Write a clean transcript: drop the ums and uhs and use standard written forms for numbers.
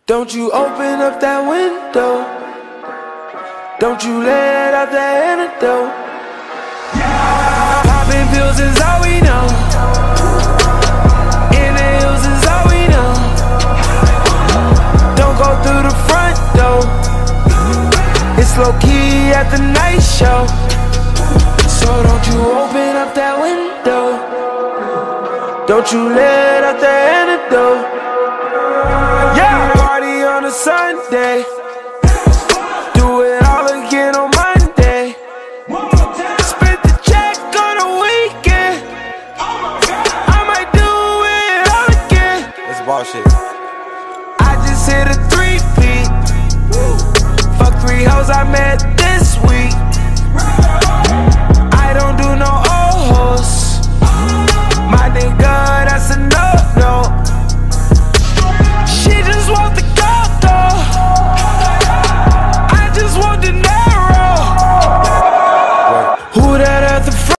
Don't you open up that window. Don't you let out that antidote. Popping pills is all we know. In the hills is all we know. Don't go through the front door. It's low key at the night show. So don't you open up that window. Don't you let out that antidote. Yeah, party on a Sunday. Do it all again on Monday. Split the check on a weekend. I might do it all again. It's bullshit.